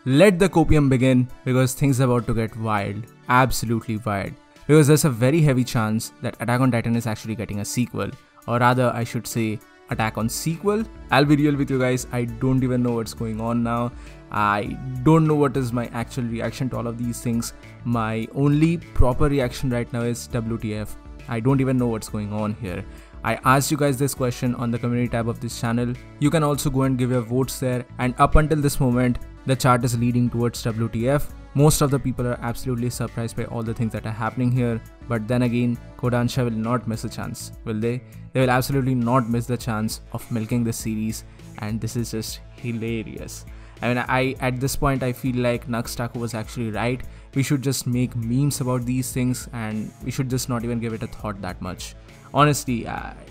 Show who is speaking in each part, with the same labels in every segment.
Speaker 1: let the copium begin, because things are about to get wild, absolutely wild. Because there's a very heavy chance that Attack on Titan is actually getting a sequel, or rather I should say Attack on sequel. I'll be real with you guys, I don't even know what's going on now. I don't know what is my actual reaction to all of these things. My only proper reaction right now is WTF. I don't even know what's going on here. I asked you guys this question on the community tab of this channel. You can also go and give your votes there, and up until this moment the chart is leading towards WTF. Most of the people are absolutely surprised by all the things that are happening here, but then again, Kodansha will not miss a chance, will they? They will absolutely not miss the chance of milking this series, and this is just hilarious. I mean, at this point I feel like Nuxtaku was actually right. We should just make memes about these things, and we should just not even give it a thought that much. Honestly,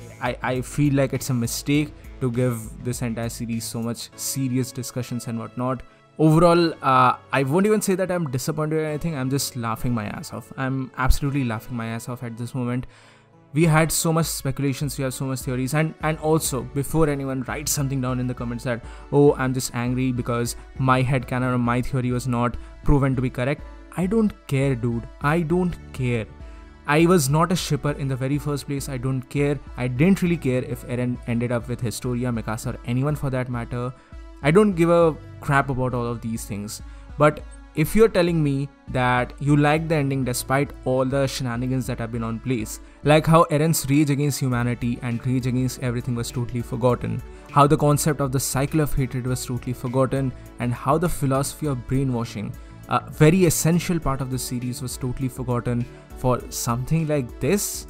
Speaker 1: I feel like it's a mistake to give this entire series so much serious discussions and whatnot. Overall, I won't even say that I'm disappointed or anything. I'm just laughing my ass off. I'm absolutely laughing my ass off at this moment. We had so much speculations, we have so much theories, and also, before anyone writes something down in the comments that, oh, I'm just angry because my headcanon or my theory was not proven to be correct, I don't care, dude. I don't care. I was not a shipper in the very first place. I don't care. I didn't really care if Eren ended up with Historia, Mikasa, or anyone for that matter. I don't give a crap about all of these things. But if you're telling me that you like the ending despite all the shenanigans that have been on place, like how Eren's rage against humanity and rage against everything was totally forgotten, how the concept of the cycle of hatred was totally forgotten, and how the philosophy of brainwashing, a very essential part of the series, was totally forgotten for something like this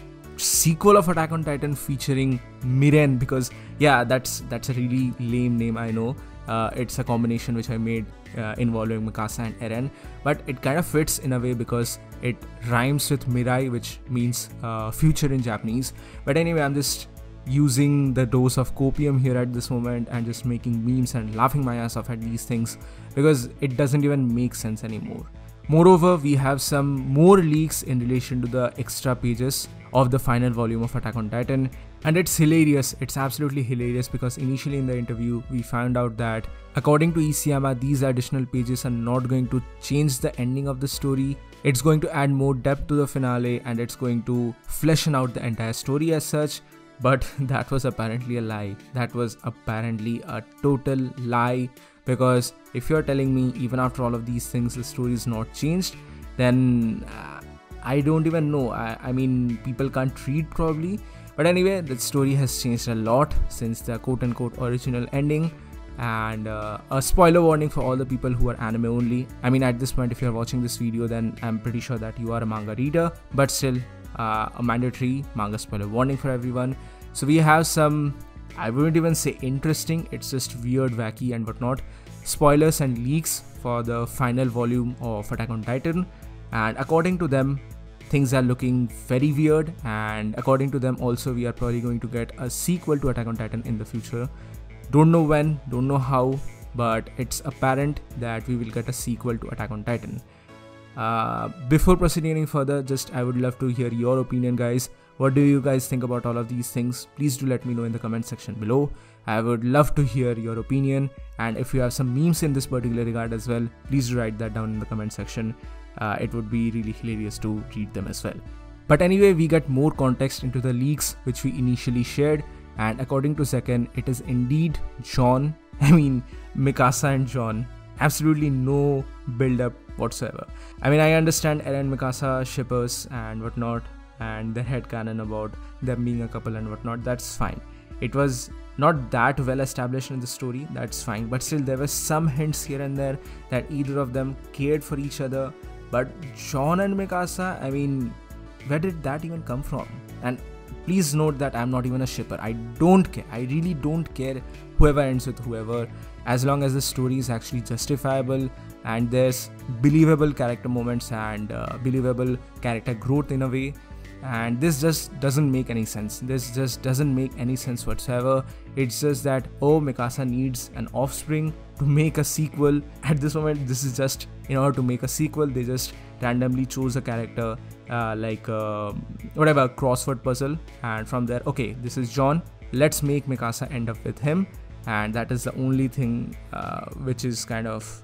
Speaker 1: sequel of Attack on Titan featuring Miren, because yeah, that's a really lame name, I know. It's a combination which I made involving Mikasa and Eren, but it kind of fits in a way because it rhymes with Mirai, which means future in Japanese. But anyway, I'm just using the dose of copium here at this moment and just making memes and laughing my ass off at these things because it doesn't even make sense anymore. Moreover, we have some more leaks in relation to the extra pages of the final volume of Attack on Titan, and it's hilarious. It's absolutely hilarious because initially in the interview we found out that according to Isayama, these additional pages are not going to change the ending of the story. It's going to add more depth to the finale, and it's going to flesh out the entire story as such. But that was apparently a lie. That was apparently a total lie. Because if you're telling me even after all of these things the story is not changed, then I don't even know. I mean, people can't read probably. But anyway, the story has changed a lot since the quote-unquote original ending. And a spoiler warning for all the people who are anime only. I mean, at this point, if you're watching this video, then I'm pretty sure that you are a manga reader. But still, a mandatory manga spoiler warning for everyone. So we have some, I wouldn't even say interesting, it's just weird, wacky and whatnot, spoilers and leaks for the final volume of Attack on Titan, and according to them, things are looking very weird, and according to them also, we are probably going to get a sequel to Attack on Titan in the future. Don't know when, don't know how, but it's apparent that we will get a sequel to Attack on Titan. Before proceeding any further, I would love to hear your opinion, guys. What do you guys think about all of these things? Please do let me know in the comment section below. I would love to hear your opinion, and if you have some memes in this particular regard as well, please do write that down in the comment section. It would be really hilarious to read them as well. But anyway, we get more context into the leaks which we initially shared, and according to Zekken, it is indeed Jon. I mean, Mikasa and Jon. Absolutely no build up whatsoever. I mean, I understand Eren and Mikasa shippers and whatnot, and their headcanon about them being a couple and whatnot, that's fine. It was not that well established in the story, that's fine, but still there were some hints here and there that either of them cared for each other. But Jon and Mikasa, I mean, where did that even come from? And please note that I'm not even a shipper. I don't care. I really don't care whoever ends with whoever, as long as the story is actually justifiable and there's believable character moments and believable character growth in a way. And this just doesn't make any sense. This just doesn't make any sense whatsoever. It's just that, oh, Mikasa needs an offspring to make a sequel. At this moment, this is just in order to make a sequel, they just randomly chose a character like whatever, crossword puzzle, and from there, okay, this is Jon, let's make Mikasa end up with him. And that is the only thing which is kind of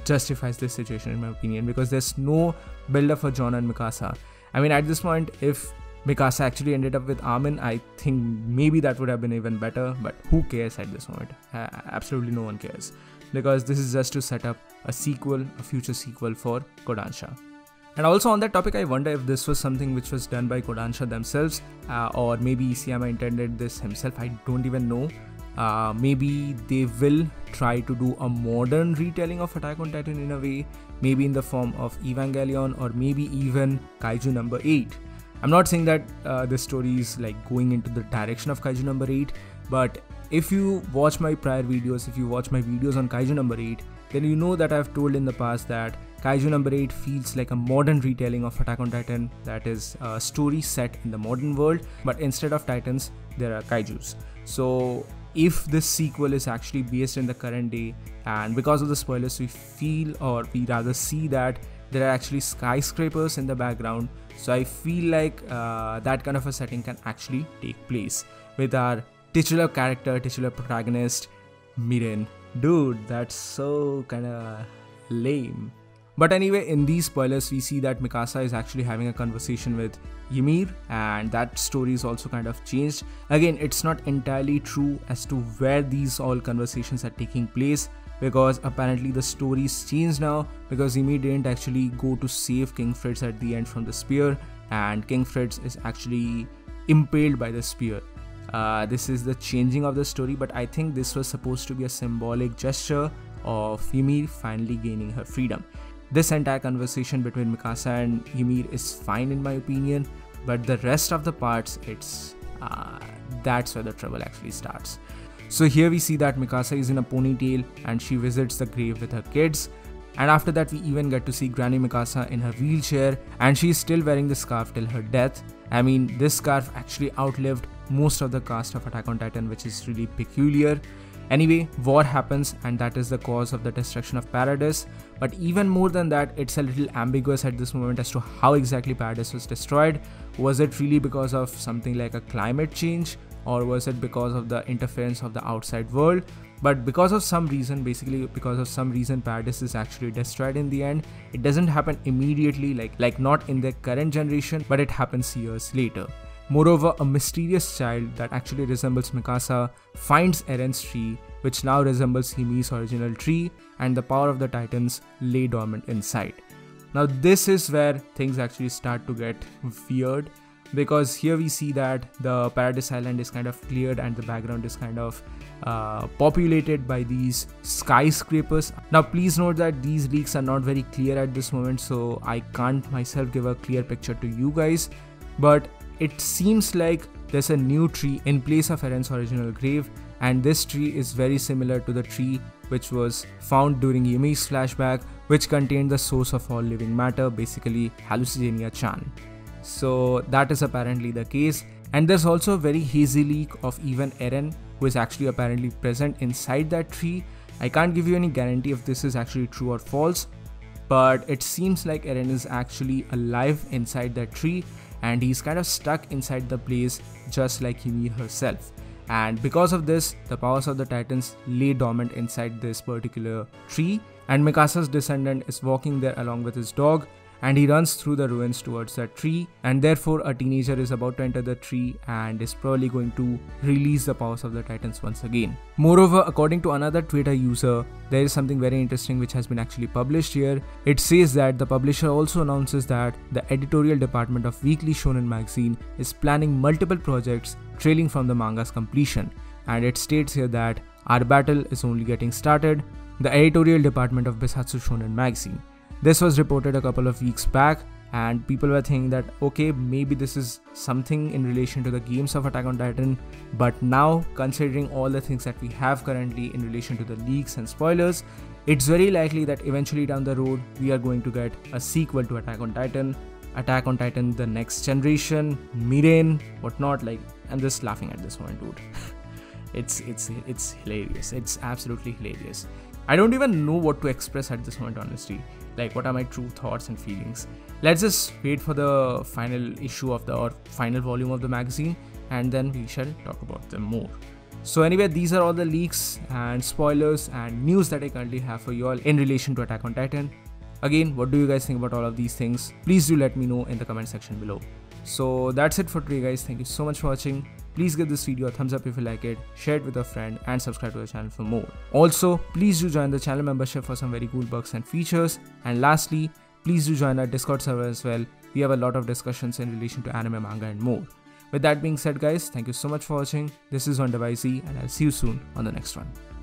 Speaker 1: justifies this situation in my opinion, because there's no build up for Jon and Mikasa. I mean, at this point, if Mikasa actually ended up with Armin, I think maybe that would have been even better, but who cares at this moment? Absolutely no one cares, because this is just to set up a sequel, a future sequel for Kodansha. And also on that topic, I wonder if this was something which was done by Kodansha themselves, or maybe Isayama intended this himself. I don't even know. Maybe they will try to do a modern retelling of Attack on Titan in a way, maybe in the form of Evangelion, or maybe even Kaiju number 8. I'm not saying that this story is like going into the direction of Kaiju number 8, but if you watch my prior videos, if you watch my videos on Kaiju number 8, then you know that I've told in the past that Kaiju number 8 feels like a modern retelling of Attack on Titan, that is a story set in the modern world, but instead of titans, there are kaijus. So if this sequel is actually based in the current day, and because of the spoilers we feel, or we rather see, that there are actually skyscrapers in the background, so I feel like that kind of a setting can actually take place with our titular character, titular protagonist, Mirin. Dude, that's so kinda lame. But anyway, in these spoilers, we see that Mikasa is actually having a conversation with Ymir, and that story is also kind of changed. Again, it's not entirely true as to where these all conversations are taking place, because apparently the story's changed now, because Ymir didn't actually go to save King Fritz at the end from the spear, and King Fritz is actually impaled by the spear. This is the changing of the story, but I think this was supposed to be a symbolic gesture of Ymir finally gaining her freedom. This entire conversation between Mikasa and Ymir is fine in my opinion, but the rest of the parts, that's where the trouble actually starts. So here we see that Mikasa is in a ponytail and she visits the grave with her kids, and after that we even get to see Granny Mikasa in her wheelchair, and she is still wearing the scarf till her death. I mean, this scarf actually outlived most of the cast of Attack on Titan, which is really peculiar. Anyway, war happens, and that is the cause of the destruction of Paradis, but even more than that, it's a little ambiguous at this moment as to how exactly Paradis was destroyed. Was it really because of something like a climate change, or was it because of the interference of the outside world? But because of some reason, Paradis is actually destroyed in the end. It doesn't happen immediately, like not in the current generation, but it happens years later. Moreover, a mysterious child that actually resembles Mikasa finds Eren's tree, which now resembles Hymir's original tree, and the power of the Titans lay dormant inside. Now this is where things actually start to get weird, because here we see that the Paradis Island is kind of cleared and the background is kind of populated by these skyscrapers. Now please note that these leaks are not very clear at this moment, so I can't myself give a clear picture to you guys, but it seems like there's a new tree in place of Eren's original grave, and this tree is very similar to the tree which was found during Ymir's flashback, which contained the source of all living matter, basically Hallucigenia Chan. So that is apparently the case, and there's also a very hazy leak of even Eren, who is actually apparently present inside that tree. I can't give you any guarantee if this is actually true or false, but it seems like Eren is actually alive inside that tree, and he's kind of stuck inside the place just like Ymir herself. And because of this, the powers of the Titans lay dormant inside this particular tree, and Mikasa's descendant is walking there along with his dog, and he runs through the ruins towards that tree, and therefore a teenager is about to enter the tree and is probably going to release the powers of the Titans once again. Moreover, according to another Twitter user, there is something very interesting which has been actually published here. It says that the publisher also announces that the editorial department of Weekly Shonen magazine is planning multiple projects trailing from the manga's completion, and it states here that our battle is only getting started. The editorial department of Bisatsu Shonen magazine. This was reported a couple of weeks back, and people were thinking that okay, maybe this is something in relation to the games of Attack on Titan, but now considering all the things that we have currently in relation to the leaks and spoilers, it's very likely that eventually down the road we are going to get a sequel to Attack on Titan, the next generation, Mirin, whatnot. Like, I'm just laughing at this moment, dude. It's hilarious. It's absolutely hilarious. I don't even know what to express at this moment, honestly. Like, what are my true thoughts and feelings? Let's just wait for the final issue of or final volume of the magazine, and then we shall talk about them more. So anyway, these are all the leaks and spoilers and news that I currently have for you all in relation to Attack on Titan. Again, what do you guys think about all of these things? Please do let me know in the comment section below. So that's it for today guys. Thank you so much for watching. Please give this video a thumbs up if you like it, share it with a friend and subscribe to the channel for more. Also, please do join the channel membership for some very cool perks and features. And lastly, please do join our Discord server as well. We have a lot of discussions in relation to anime, manga and more. With that being said guys, thank you so much for watching. This is WonderByZ and I'll see you soon on the next one.